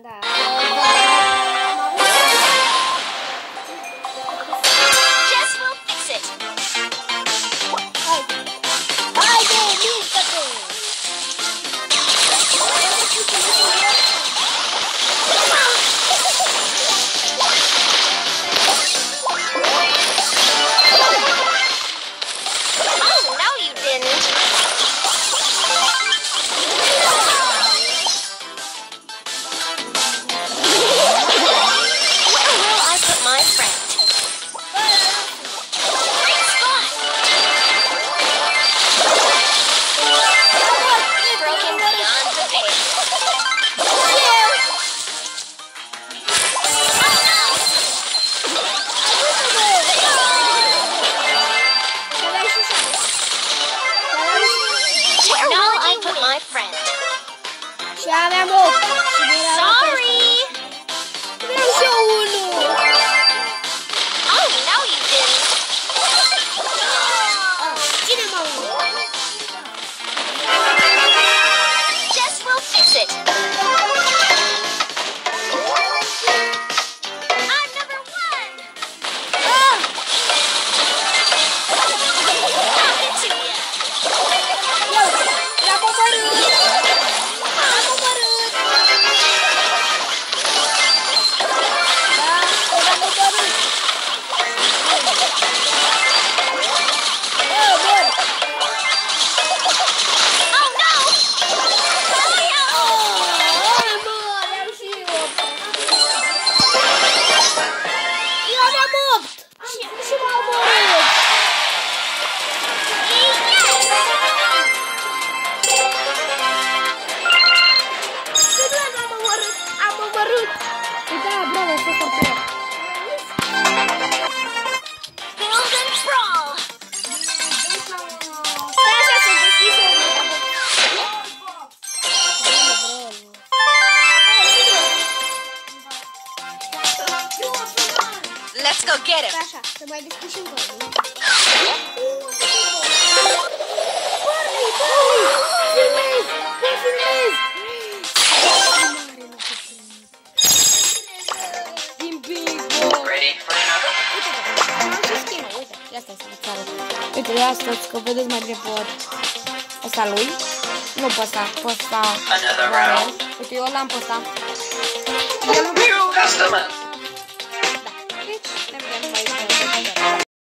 Da. Jess will fix it. Haide, mișcă-te! Oh, no you didn't. Where will I put my friend? Great spot. Broken beyond repair. Where will I put my friend? Și aveam 8. Sorry. Vreau și eu unul. Oh, no you didn't. Cine mă unul? Jess will fix it. I'm number 1. Stop it to ya. Eu, l-am omorât. L-am omorât. Da, l-am omorât. Bun. Oh no. Mă, aveam și 8. Eu aveam 8. Și m-a omorât. Am omorât. Da, bravo, a fost foarte bine. Build and brawl. Stai așa să deschis o Let's go get him. Stai așa, să mai deschis și încă unul. Filmez! Mă filmez! Din Big Boss! Ready for another? Ia stai să vă arăt. Uite, ia stați că vedeți mai bine pe ăsta lui. Nu pe ăsta, pe ăsta. Another round. Uite, eu l-am pe ăsta. New customer.